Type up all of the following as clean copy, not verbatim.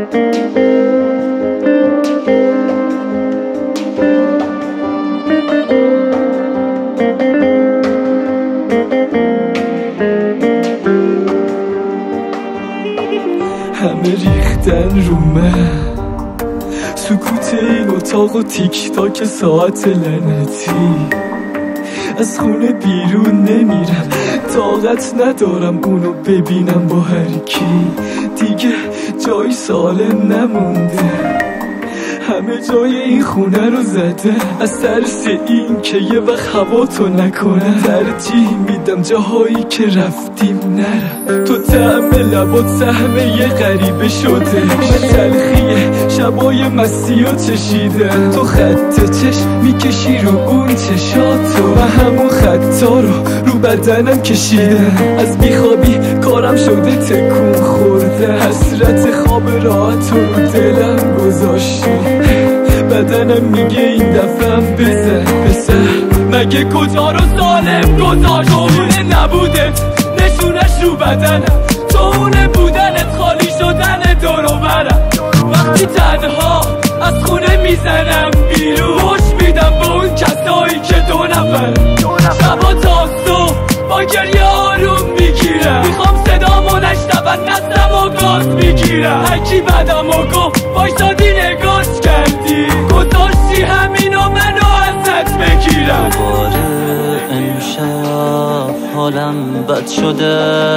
همه ریختن رو من، سکوت این اتاق و تیک تاک ساعت لعنتی. از خونه بیرون نمیرم، طاقت ندارم اونو ببینم با هر کی. دیگه جای سالم نمونده، همه جای این خونه رو زده. از ترس این که یه وقت هوا تو نکنه، ترجیح میدم جاهایی که رفتیم نرم. تو طعم لبات سهم یه غریبه شده، من تلخیه شبای مستی و چشیده. تو خط چشم میکشی رو اون چشاتو، و همون خطا رو بدنم کشیده. از بیخوابی کارم شده تکون خورده، حسرت خواب راحت رو دلم گذاشته. بدنم میگه این دفعه بزن مگه کجا رو سالم گذاشت. تو اونه نبوده نشونش رو بدنم، تو اونه بودنت خالی شدن دور و برم. وقتی تنها از خونه میزنم بیرون، خوش میدم به اون کسایی که دو نفر. شبا تا صبح با گریه آروم میگیرم، میخوام صدامو نشنون نسلم و گاز میگیرم. هرکی بدم و گفت وایسادی نگاش کردی، گذاشتی همینو منو ازت بگیرم. دوباره امشب حالم بد شده،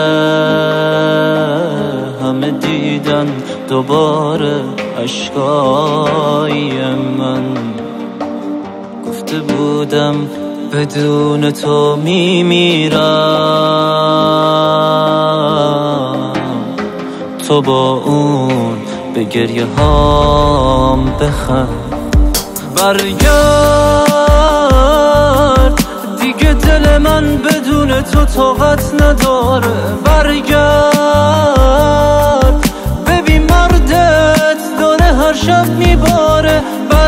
همه دیدن دوباره عشقای من. گفته بودم بدون تو میمیرم، تو با اون به گریه هام بخند. برگرد دیگه دل من بدون تو طاقت نداره. برگرد ببین مردت داره هر شب میباره.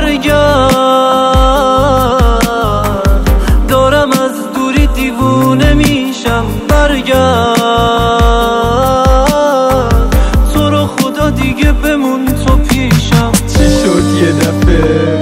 برگرد دارم از دوری دیوونه میشم. برگرد تو رو خدا دیگه بمون تو پیشم. چی شد یه دفعه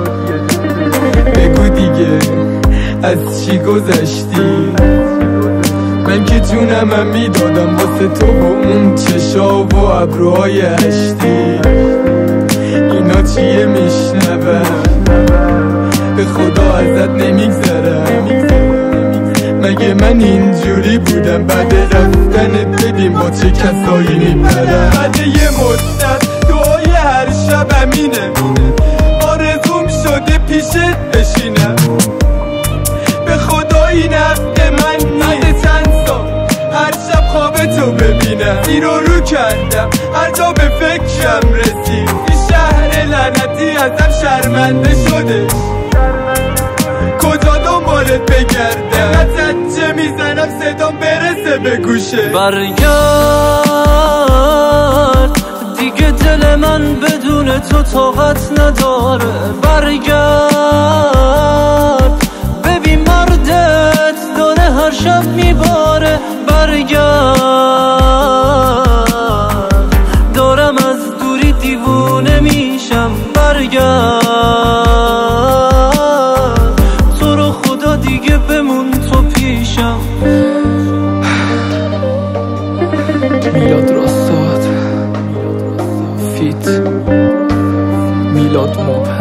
بگو دیگه، از چی گذشتی؟ من که جونمم میدادم واسه تو با اون چشا و ابروهای هشتی. اینا چیه میشنوم؟ به خدا ازت نمیگذرم. مگه من اینجوری بودم بعد رفتنت؟ ببین با چه کسایی میپرم. بعد یه مدت دعای هر شب امینه، آرزوم شده پیشت بشینم. به خدا این حق من بعد چند سال هر شب خواب تو ببینم. زیر رو کردم هر جا به فکرم رسید، این شهر لعنتی ازم شرمنده شده. کجا دنبالت بگردم؟ قطعت چه میزنم صدام برسه به گوشه. برگرد دیگه دل من بدون تو طاقت نداره. برگرد ببین مردت داره هر شب میباره. برگرد دارم از دوری دیوونه میشم. برگرد تو رو خدا دیگه بمون تو پیشم. میلاد راستاد فیت میلاد موپر.